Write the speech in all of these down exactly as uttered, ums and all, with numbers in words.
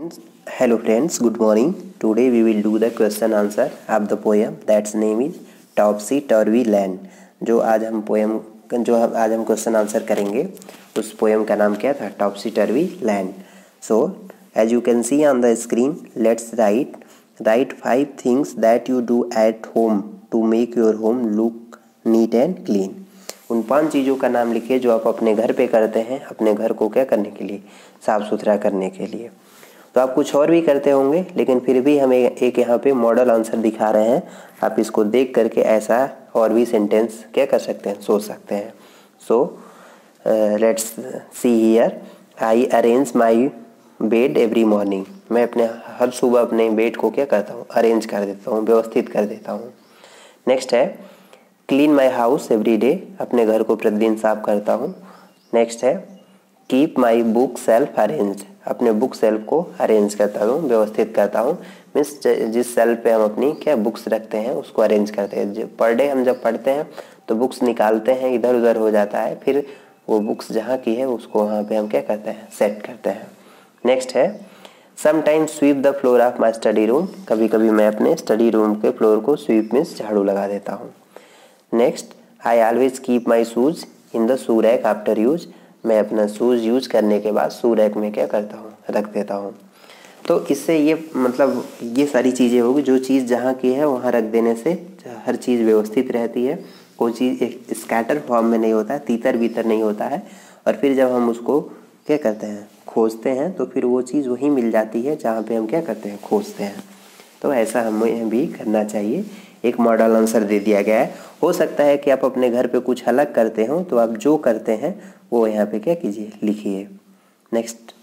Hello friends, good morning. Today we will do the question answer of the poem that's name is Topsy Turvy Land. जो आज हम poem जो हम आज हम क्वेश्चन आंसर करेंगे उस पोएम का नाम क्या था? Topsy turvy land. So as you can see on the screen, let's write write five things that you do at home to make your home look neat and clean. उन पांच चीज़ों का नाम लिखिए जो आप अपने घर पे करते हैं अपने घर को क्या करने के लिए, साफ़ सुथरा करने के लिए. तो आप कुछ और भी करते होंगे लेकिन फिर भी हमें एक यहाँ पे मॉडल आंसर दिखा रहे हैं. आप इसको देख करके ऐसा और भी सेंटेंस क्या कर सकते हैं, सोच सकते हैं. So let's see here. I arrange my bed every morning. मैं अपने हर सुबह अपने बेड को क्या करता हूँ, अरेंज कर देता हूँ, व्यवस्थित कर देता हूँ. नेक्स्ट है clean my house every day. अपने घर को प्रतिदिन साफ करता हूँ. नेक्स्ट है keep my book shelf arrange. अपने बुक सेल्फ को अरेंज करता हूँ, व्यवस्थित करता हूँ. मीन्स जिस सेल्फ पे हम अपनी क्या बुक्स रखते हैं उसको अरेंज करते हैं. पर डे हम जब पढ़ते हैं तो बुक्स निकालते हैं, इधर उधर हो जाता है, फिर वो बुक्स जहाँ की है उसको वहाँ पे हम क्या करते हैं, सेट करते हैं. नेक्स्ट है sometimes sweep the floor of my study room. कभी कभी मैं अपने स्टडी रूम के फ्लोर को स्वीप मीन्स झाड़ू लगा देता हूँ. Next I always keep my shoes in the shoe rack after use. मैं अपना शूज़ यूज करने के बाद शू रैक में क्या करता हूँ, रख देता हूँ. तो इससे ये मतलब ये सारी चीज़ें होगी, जो चीज़ जहाँ की है वहाँ रख देने से हर चीज़ व्यवस्थित रहती है. कोई चीज़ एक स्कैटर फॉर्म में नहीं होता है, तीतर बीतर नहीं होता है. और फिर जब हम उसको क्या करते हैं, खोजते हैं, तो फिर वो चीज़ वहीं मिल जाती है जहाँ पे हम क्या करते हैं, खोजते हैं. तो ऐसा हमें भी करना चाहिए. एक मॉडल आंसर दे दिया गया है. हो सकता है कि आप अपने घर पे कुछ अलग करते हो, तो आप जो करते हैं वो यहाँ पे क्या कीजिए, लिखिए. नेक्स्ट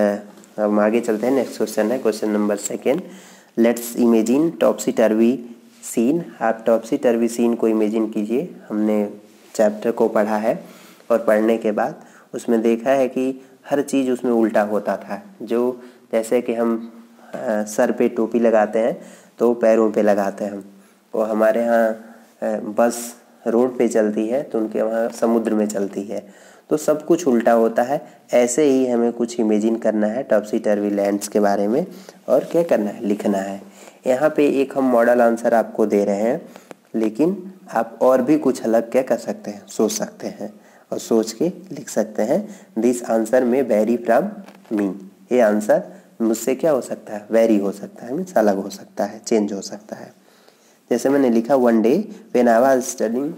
हम आगे चलते हैं. नेक्स्ट क्वेश्चन है question number second. Let's imagine topsy turvy scene. आप टॉप्सी टर्वी सीन को इमेजिन कीजिए. हमने चैप्टर को पढ़ा है और पढ़ने के बाद उसमें देखा है कि हर चीज़ उसमें उल्टा होता था. जो जैसे कि हम आ, सर पे टोपी लगाते हैं तो पैरों पे लगाते हैं हम. वो हमारे यहाँ बस रोड पे चलती है तो उनके वहाँ समुद्र में चलती है. तो सब कुछ उल्टा होता है. ऐसे ही हमें कुछ इमेजिन करना है टॉप्सी टर्वी लैंड्स के बारे में और क्या करना है, लिखना है. यहाँ पे एक हम मॉडल आंसर आपको दे रहे हैं, लेकिन आप और भी कुछ अलग क्या कर सकते हैं, सोच सकते हैं और सोच के लिख सकते हैं. दिस आंसर में वेरी फ्रॉम मी. ये आंसर मुझसे क्या हो सकता है, वेरी हो सकता है, मीन्स अलग हो सकता है, चेंज हो सकता है. जैसे मैंने लिखा one day when I was studying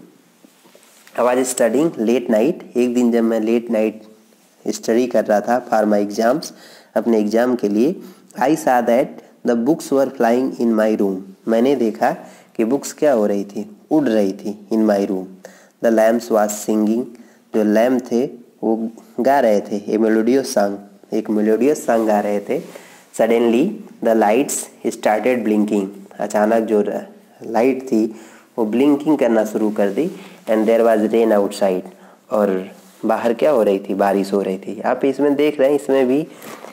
I was studying late night. एक दिन जब मैं लेट नाइट स्टडी कर रहा था फॉर माई एग्जाम्स, अपने एग्ज़ाम के लिए. I saw that the books were flying in my room. मैंने देखा कि बुक्स क्या हो रही थी, उड़ रही थी. In my room the lamps was singing. जो लैम्प थे वो गा रहे थे ए मेलोडियस सॉन्ग, एक मेलोडियस सॉन्ग गा रहे थे. Suddenly the lights started blinking. अचानक जो लाइट थी वो ब्लिंकिंग करना शुरू कर दी. And there was rain outside. और बाहर क्या हो रही थी, बारिश हो रही थी. आप इसमें देख रहे हैं, इसमें भी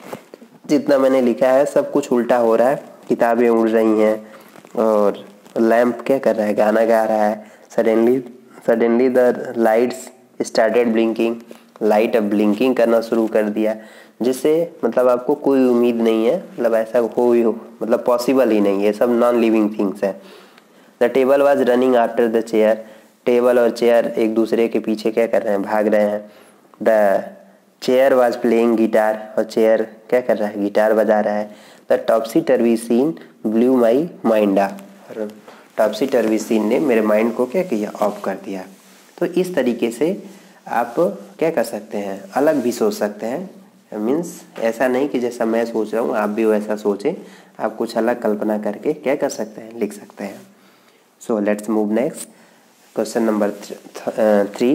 जितना मैंने लिखा है सब कुछ उल्टा हो रहा है. किताबें उड़ रही हैं और लैम्प क्या कर रहा है, गाना गा रहा है. Suddenly suddenly the lights started blinking. Light अब ब्लिंकिंग करना शुरू कर दिया, जिससे मतलब आपको कोई उम्मीद नहीं है, मतलब ऐसा हो ही हो मतलब पॉसिबल ही नहीं है. सब नॉन लिविंग थिंग्स हैं. The table was running after the chair. Table और चेयर एक दूसरे के पीछे क्या कर रहे हैं, भाग रहे हैं. The chair was playing guitar. और चेयर क्या कर रहा है, गिटार बजा रहा है. The topsy turvy scene blew my mind. और टॉप्सी टर्वी सीन ने मेरे माइंड को क्या किया, ऑफ कर दिया. तो इस तरीके से आप क्या कर सकते हैं, अलग भी सोच सकते हैं. मीन्स ऐसा नहीं कि जैसा मैं सोच रहा हूँ आप भी वैसा सोचें. आप कुछ अलग कल्पना करके क्या कर सकते हैं, लिख सकते हैं. So let's move next. Question number three.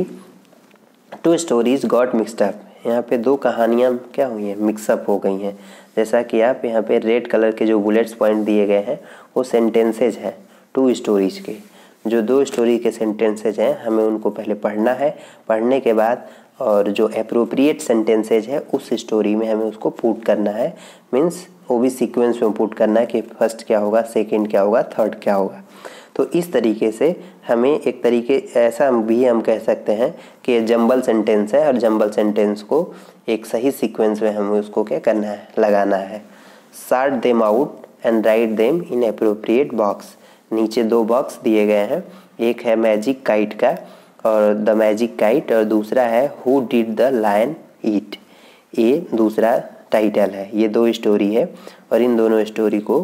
Two stories got mixed up. यहाँ पे दो कहानियाँ क्या हुई हैं, मिक्सअप हो गई हैं. जैसा कि आप यहाँ पे रेड कलर के जो बुलेट्स पॉइंट दिए गए हैं वो सेंटेंसेज हैं टू स्टोरीज के. जो दो स्टोरी के सेंटेंसेज हैं हमें उनको पहले पढ़ना है. पढ़ने के बाद और जो अप्रोप्रिएट सेंटेंसेज है उस स्टोरी में हमें उसको पुट करना है. मीन्स वो भी सीक्वेंस में पुट करना है कि फर्स्ट क्या होगा, सेकंड क्या होगा, थर्ड क्या होगा. तो इस तरीके से हमें एक तरीके ऐसा भी हम कह सकते हैं कि ये जंबल सेंटेंस है और जंबल सेंटेंस को एक सही सीक्वेंस में हमें उसको क्या करना है, लगाना है. sort them out and write them in appropriate box। नीचे दो बॉक्स दिए गए हैं, एक है मैजिक काइट का और द मैजिक काइट, और दूसरा है who did the lion eat. ये दूसरा टाइटल है। ये दो स्टोरी है और इन दोनों स्टोरी को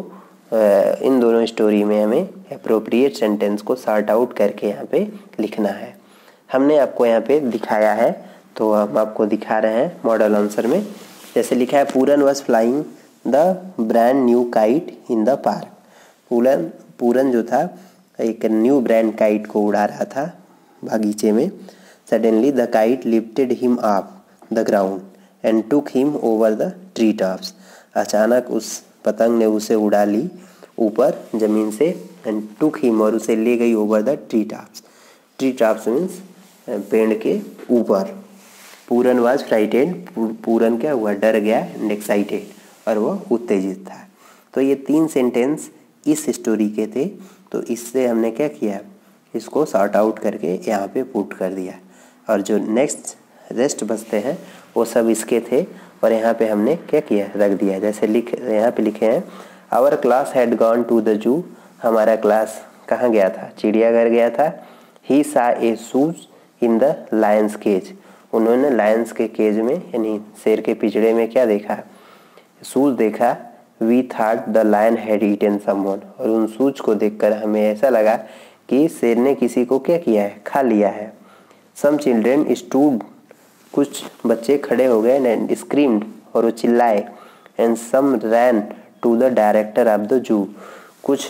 इन दोनों स्टोरी में हमें अप्रोप्रिएट सेंटेंस को सॉर्ट आउट करके यहाँ पे लिखना है। हमने आपको यहाँ पे दिखाया है, तो हम आपको दिखा रहे हैं मॉडल आंसर में। जैसे लिखा है Puran was flying the brand new kite in the park. Puran Puran जो था एक न्यू ब्रांड काइट को उड़ा रहा था बागीचे में। Suddenly the kite lifted him up the ground and took him over the tree tops. अचानक उस पतंग ने उसे उड़ा ली ऊपर ज़मीन से, एंड टुक हिम, और उसे ले गई over the tree tops. Tree tops means पेड़ के ऊपर। पूरन वाज फ्राइटेड, पूरन क्या हुआ, डर गया, एंड एक्साइटेड, और वह उत्तेजित था। तो ये तीन सेंटेंस इस स्टोरी के थे। तो इससे हमने क्या किया, इसको सॉर्ट आउट करके यहाँ पे पुट कर दिया, और जो नेक्स्ट रेस्ट बचते हैं वो सब इसके थे, और यहाँ पे हमने क्या किया, रख दिया। जैसे लिख यहाँ पे लिखे हैं our class had gone to the zoo. हमारा क्लास कहाँ गया था, चिड़ियाघर गया था। He saw a shoes in the lion's cage. उन्होंने लायंस के केज में यानी शेर के पिंजड़े में क्या देखा, शूज देखा। We thought the lion had eaten someone. और उन शूज को देखकर हमें ऐसा लगा कि शेर ने किसी को क्या किया है, खा लिया है। Some children stood. कुछ बच्चे खड़े हो गए, एंड स्क्रीम्ड, और वो चिल्लाए। And some ran to the director of the zoo. कुछ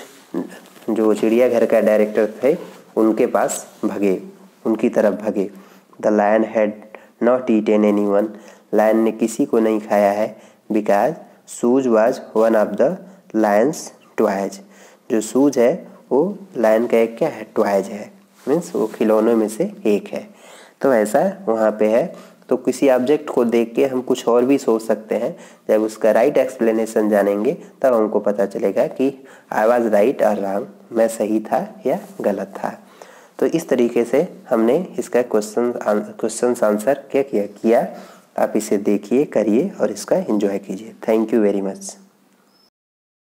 जो चिड़ियाघर का डायरेक्टर थे उनके पास भगे, उनकी तरफ भगे। The lion had not eaten any one. Lion ने किसी को नहीं खाया है, because Suze was one of the lion's toys. जो सूज है वो लायन का एक क्या है, टॉयज है, मीन्स वो खिलौनों में से एक है। तो ऐसा वहाँ पे है। तो किसी ऑब्जेक्ट को देख के हम कुछ और भी सोच सकते हैं। जब उसका राइट एक्सप्लेनेशन जानेंगे तब हमको पता चलेगा कि आई वाज राइट और रॉन्ग, मैं सही था या गलत था। तो इस तरीके से हमने इसका क्वेश्चन क्वेश्चन आंसर क्या किया किया आप इसे देखिए, करिए और इसका एंजॉय कीजिए। Thank you very much.